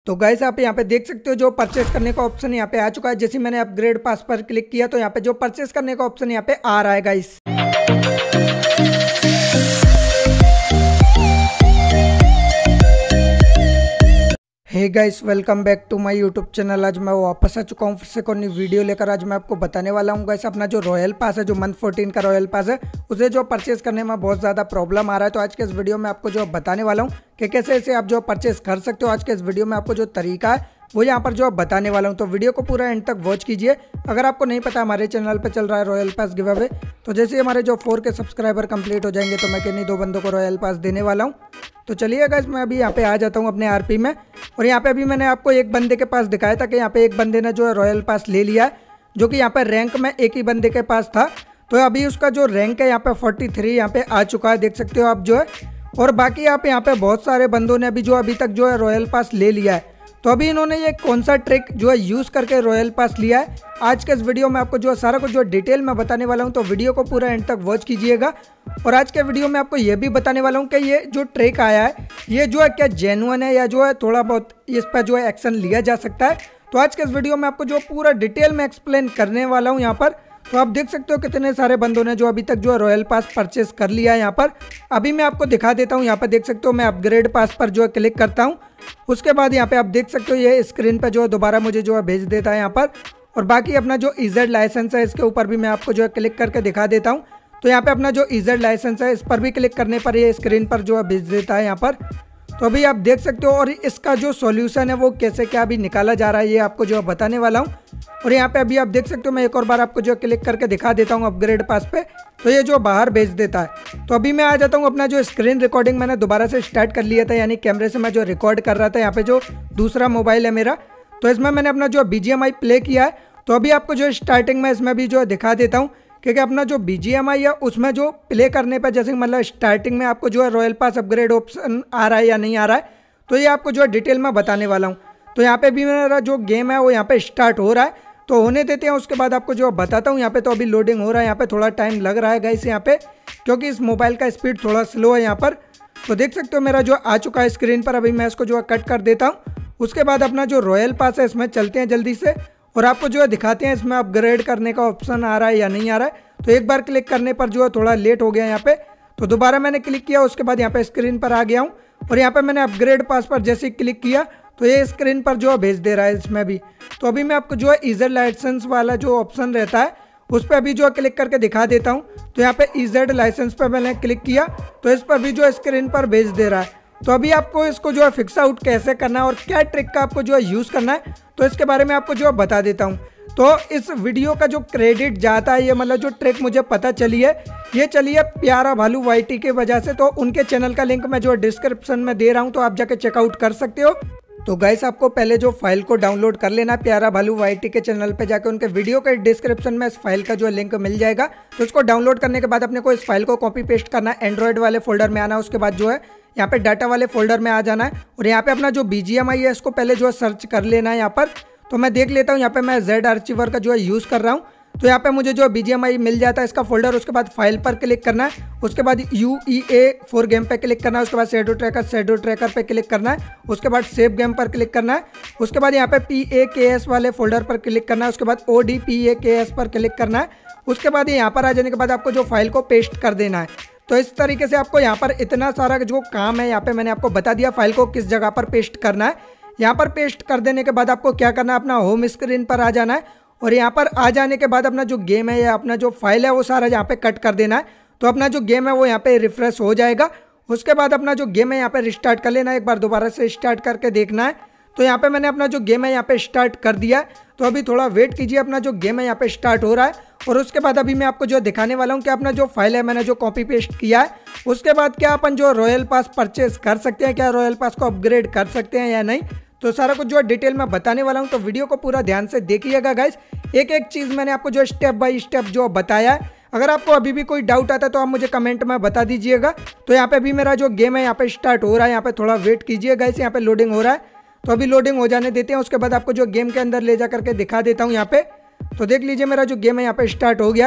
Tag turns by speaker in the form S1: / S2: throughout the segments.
S1: तो गाइस आप यहाँ पे देख सकते हो जो परचेस करने का ऑप्शन यहाँ पे आ चुका है। जैसे मैंने अपग्रेड पास पर क्लिक किया तो यहाँ पे जो परचेस करने का ऑप्शन यहाँ पे आ रहा है guys. Hey guys, welcome back to my YouTube channel. आज मैं वापस आ चुका हूँ फिर से कोई वीडियो लेकर। आज मैं आपको बताने वाला हूँ गाइस अपना जो रॉयल पास है, जो मंथ 14 का रॉयल पास है, उसे जो परचेस करने में बहुत ज़्यादा प्रॉब्लम आ रहा है। तो आज के इस वीडियो में आपको जो बताने वाला हूँ कि कैसे इसे आप जो परचेस कर सकते हो। आज के इस वीडियो में आपको जो तरीका है वो यहाँ पर जो बताने वाला हूँ, तो वीडियो को पूरा एंड तक वॉच कीजिए। अगर आपको नहीं पता हमारे चैनल पे चल रहा है रॉयल पास गिव अवे, तो जैसे हमारे जो 4K सब्सक्राइबर कंप्लीट हो जाएंगे तो मैं किन्हीं 2 बंदों को रॉयल पास देने वाला हूँ। तो चलिए गाइस, मैं अभी यहाँ पे आ जाता हूँ अपने आरपी में। और यहाँ पे अभी मैंने आपको एक बंदे के पास दिखाया था कि यहाँ पे एक बंदे ने जो है रॉयल पास ले लिया है, जो कि यहाँ पे रैंक में एक ही बंदे के पास था। तो अभी उसका जो रैंक है यहाँ पे 43 यहाँ पे आ चुका है, देख सकते हो आप जो है। और बाकी आप यहाँ पे बहुत सारे बंदों ने अभी तक जो है रॉयल पास ले लिया है। तो अभी इन्होंने ये कौन सा ट्रिक जो है यूज़ करके रॉयल पास लिया है, आज के इस वीडियो में आपको जो सारा कुछ जो डिटेल में बताने वाला हूँ। तो वीडियो को पूरा एंड तक वॉच कीजिएगा। और आज के वीडियो में आपको ये भी बताने वाला हूँ कि ये जो ट्रिक आया है ये जो है क्या जेन्युइन है या जो है थोड़ा बहुत इस पर जो है एक्शन लिया जा सकता है। तो आज के इस वीडियो में आपको जो पूरा डिटेल में एक्सप्लेन करने वाला हूँ यहाँ पर। तो आप देख सकते हो कितने सारे बंदों ने जो अभी तक जो है रॉयल पास परचेस कर लिया है यहाँ पर। अभी मैं आपको दिखा देता हूँ। यहाँ पर देख सकते हो मैं अपग्रेड पास पर जो है क्लिक करता हूँ। उसके बाद यहाँ पे आप देख सकते हो ये स्क्रीन पर जो है दोबारा मुझे जो है भेज देता है यहाँ पर। और बाकी अपना जो EZ लाइसेंस है इसके ऊपर भी मैं आपको जो है क्लिक करके दिखा देता हूँ। तो यहाँ पे अपना जो EZ लाइसेंस है इस पर भी क्लिक करने पर ये स्क्रीन पर जो है भेज देता है यहाँ पर। तो अभी आप देख सकते हो। और इसका जो सॉल्यूशन है वो कैसे क्या अभी निकाला जा रहा है ये आपको जो बताने वाला हूँ। और यहाँ पे अभी आप देख सकते हो मैं एक और बार आपको जो क्लिक करके दिखा देता हूँ अपग्रेड पास पे, तो ये जो बाहर भेज देता है। तो अभी मैं आ जाता हूँ अपना जो स्क्रीन रिकॉर्डिंग मैंने दोबारा से स्टार्ट कर लिया था, यानी कैमरे से मैं जो रिकॉर्ड कर रहा था। यहाँ पे जो दूसरा मोबाइल है मेरा, तो इसमें मैंने अपना जो BGMI प्ले किया है। तो अभी आपको जो स्टार्टिंग में इसमें भी जो दिखा देता हूँ, क्योंकि अपना जो BGMI है उसमें जो प्ले करने पर जैसे मतलब स्टार्टिंग में आपको जो है रॉयल पास अपग्रेड ऑप्शन आ रहा है या नहीं आ रहा है, तो ये आपको जो है डिटेल में बताने वाला हूँ। तो यहाँ पे भी मेरा जो गेम है वो यहाँ पे स्टार्ट हो रहा है, तो होने देते हैं। उसके बाद आपको जो बताता हूँ। यहाँ पे तो अभी लोडिंग हो रहा है, यहाँ पे थोड़ा टाइम लग रहा है गाइस यहाँ पे, क्योंकि इस मोबाइल का स्पीड थोड़ा स्लो है यहाँ पर। तो देख सकते हो मेरा जो आ चुका है स्क्रीन पर। अभी मैं इसको जो है कट कर देता हूँ। उसके बाद अपना जो रॉयल पास है इसमें चलते हैं जल्दी से और आपको जो है दिखाते हैं इसमें अपग्रेड करने का ऑप्शन आ रहा है या नहीं आ रहा है। तो एक बार क्लिक करने पर जो है थोड़ा लेट हो गया यहाँ पे, तो दोबारा मैंने क्लिक किया। उसके बाद यहाँ पे स्क्रीन पर आ गया हूँ और यहाँ पे मैंने अपग्रेड पास पर जैसे क्लिक किया तो ये स्क्रीन पर जो है भेज दे रहा है इसमें भी। तो अभी मैं आपको जो है EZ लाइसेंस वाला जो ऑप्शन रहता है उस पर अभी जो है क्लिक करके दिखा देता हूँ। तो यहाँ पे EZ लाइसेंस पर मैंने क्लिक किया तो इस पर भी जो है स्क्रीन पर भेज दे रहा है। तो अभी आपको इसको जो है फिक्स आउट कैसे करना है और क्या ट्रिक का आपको जो है यूज़ करना है, तो इसके बारे में आपको जो है बता देता हूँ। तो इस वीडियो का जो क्रेडिट जाता है, ये मतलब जो ट्रिक मुझे पता चली है ये चली है प्यारा भालू YT के वजह से। तो उनके चैनल का लिंक मैं जो डिस्क्रिप्शन में दे रहा हूँ, तो आप जाके चेकआउट कर सकते हो। तो गाइस आपको पहले जो फाइल को डाउनलोड कर लेना है, प्यारा भालू YT के चैनल पे जाके उनके वीडियो के डिस्क्रिप्शन में इस फाइल का जो लिंक मिल जाएगा। तो इसको डाउनलोड करने के बाद अपने को इस फाइल को कॉपी पेस्ट करना है, एंड्रॉयड वाले फोल्डर में आना है। उसके बाद जो है यहाँ पे डाटा वाले फोल्डर में आ जाना है और यहाँ पे अपना जो BGMI है इसको पहले जो है सर्च कर लेना है यहाँ पर। तो मैं देख लेता हूँ, यहाँ पे मैं Z आर्चिवर का जो है यूज़ कर रहा हूँ। तो यहाँ पे मुझे जो BGMI मिल जाता है इसका फोल्डर। उसके बाद फाइल पर क्लिक करना है, उसके बाद UEA4 गेम पे क्लिक करना है, उसके बाद शैडो ट्रैकर पे क्लिक करना है, उसके बाद सेव गेम पर क्लिक करना है, उसके बाद यहाँ पे PAKS वाले फोल्डर पर क्लिक करना है, उसके बाद ODPAKS पर क्लिक करना है। उसके बाद यहाँ पर आ जाने के बाद आपको जो फाइल को पेस्ट कर देना है। तो इस तरीके से आपको यहाँ पर इतना सारा जो काम है यहाँ पे मैंने आपको बता दिया फाइल को किस जगह पर पेस्ट करना है। यहाँ पर पेस्ट कर देने के बाद आपको क्या करना है, अपना होम स्क्रीन पर आ जाना है और यहाँ पर आ जाने के बाद अपना जो गेम है या अपना जो फाइल है वो सारा यहाँ पे कट कर देना है। तो अपना जो गेम है वो यहाँ पे रिफ्रेश हो जाएगा। उसके बाद अपना जो गेम है यहाँ पे रिस्टार्ट कर लेना है, एक बार दोबारा से स्टार्ट करके देखना है। तो यहाँ पे मैंने अपना जो गेम है यहाँ पे स्टार्ट कर दिया है। तो अभी थोड़ा वेट कीजिए, अपना जो गेम है यहाँ पे स्टार्ट हो रहा है। और उसके बाद अभी मैं आपको जो दिखाने वाला हूँ कि अपना जो फाइल है मैंने जो कॉपी पेस्ट किया है, उसके बाद क्या अपन जो रॉयल पास परचेस कर सकते हैं, क्या रॉयल पास को अपग्रेड कर सकते हैं या नहीं, तो सारा कुछ जो डिटेल में बताने वाला हूँ। तो वीडियो को पूरा ध्यान से देखिएगा गाइस। एक एक चीज़ मैंने आपको जो स्टेप बाय स्टेप जो बताया है। अगर आपको अभी भी कोई डाउट आता है तो आप मुझे कमेंट में बता दीजिएगा। तो यहाँ पे भी मेरा जो गेम है यहाँ पे स्टार्ट हो रहा है, यहाँ पे थोड़ा वेट कीजिए गाइस, यहाँ पे लोडिंग हो रहा है। तो अभी लोडिंग हो जाने देते हैं, उसके बाद आपको जो गेम के अंदर ले जा करके दिखा देता हूँ यहाँ पे। तो देख लीजिए मेरा जो गेम है यहाँ पे स्टार्ट हो गया है।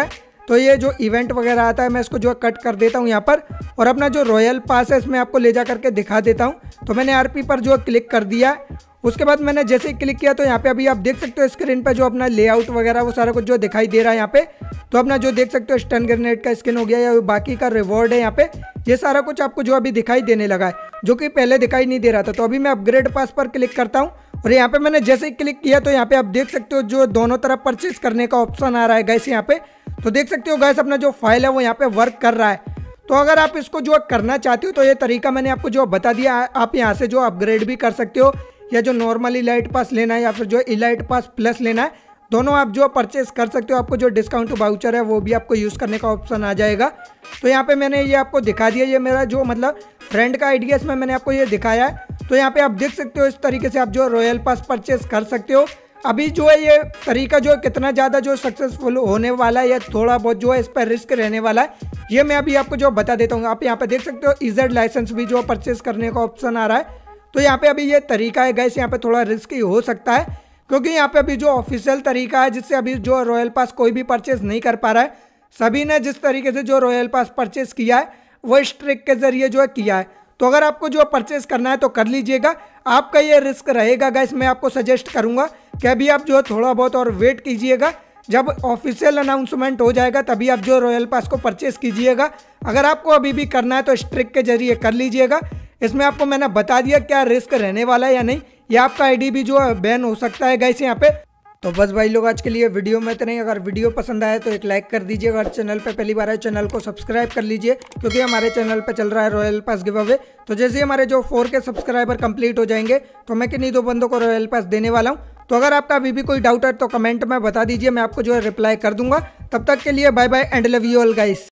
S1: तो ये जो इवेंट वगैरह आता है मैं इसको जो है कट कर देता हूँ यहाँ पर, और अपना जो रॉयल पास है इसमें आपको ले जा करके दिखा देता हूँ। तो मैंने आरपी पर जो क्लिक कर दिया है। उसके बाद मैंने जैसे ही क्लिक किया तो यहाँ पे अभी आप देख सकते हो स्क्रीन पे जो अपना लेआउट वगैरह वो सारा कुछ जो दिखाई दे रहा है यहाँ पे। तो अपना जो देख सकते हो स्टन ग्रेनेड का स्किन हो गया या बाकी का रिवॉर्ड है यहाँ पे, ये सारा कुछ आपको जो अभी दिखाई देने लगा है, जो कि पहले दिखाई नहीं दे रहा था। तो अभी मैं अपग्रेड पास पर क्लिक करता हूँ और यहाँ पे मैंने जैसे ही क्लिक किया तो यहाँ पे आप देख सकते हो जो दोनों तरफ परचेज करने का ऑप्शन आ रहा है गैस यहाँ पे। तो देख सकते हो गैस अपना जो फाइल है वो यहाँ पे वर्क कर रहा है। तो अगर आप इसको जो करना चाहते हो तो ये तरीका मैंने आपको जो बता दिया, आप यहाँ से जो अपग्रेड भी कर सकते हो, या जो नॉर्मल इलाइट पास लेना है या फिर जो इलाइट पास प्लस लेना है, दोनों आप जो परचेस कर सकते हो। आपको जो डिस्काउंट वाउचर है वो भी आपको यूज़ करने का ऑप्शन आ जाएगा। तो यहाँ पे मैंने ये आपको दिखा दिया, ये मेरा जो मतलब फ्रेंड का आइडिया इसमें मैंने आपको ये दिखाया है। तो यहाँ पे आप देख सकते हो इस तरीके से आप जो रॉयल पास परचेस कर सकते हो। अभी जो है ये तरीका जो कितना ज़्यादा जो सक्सेसफुल होने वाला है या थोड़ा बहुत जो है इस पर रिस्क रहने वाला है, ये मैं अभी आपको जो बता देता हूँ। आप यहाँ पे देख सकते हो इजेड लाइसेंस भी जो परचेस करने का ऑप्शन आ रहा है। तो यहाँ पे अभी ये तरीका है गैस, यहाँ पे थोड़ा रिस्की हो सकता है, क्योंकि यहाँ पे अभी जो ऑफिशियल तरीका है जिससे अभी जो रॉयल पास कोई भी परचेस नहीं कर पा रहा है। सभी ने जिस तरीके से जो रॉयल पास परचेस किया है वो इस ट्रिक के जरिए जो है किया है। तो अगर आपको जो परचेस करना है तो कर लीजिएगा, आपका ये रिस्क रहेगा गैस। मैं आपको सजेस्ट करूँगा कि अभी आप जो थोड़ा बहुत और वेट कीजिएगा, जब ऑफिशियल अनाउंसमेंट हो जाएगा तभी आप जो रॉयल पास को परचेस कीजिएगा। अगर आपको अभी भी करना है तो इस ट्रिक के जरिए कर लीजिएगा। इसमें आपको मैंने बता दिया क्या रिस्क रहने वाला है या नहीं, या आपका आईडी भी जो है बैन हो सकता है गैस यहाँ पे। तो बस भाई लोग आज के लिए वीडियो में इतना ही। अगर वीडियो पसंद आया तो एक लाइक कर दीजिए। अगर चैनल पे पहली बार है चैनल को सब्सक्राइब कर लीजिए, क्योंकि हमारे चैनल पे चल रहा है रॉयल पास गिव अवे। तो जैसे ही हमारे जो 4K सब्सक्राइबर कंप्लीट हो जाएंगे तो मैं किन्हीं 2 बंदों को रॉयल पास देने वाला हूँ। तो अगर आपका अभी भी कोई डाउट है तो कमेंट में बता दीजिए, मैं आपको जो है रिप्लाई कर दूंगा। तब तक के लिए bye bye and love you all guys.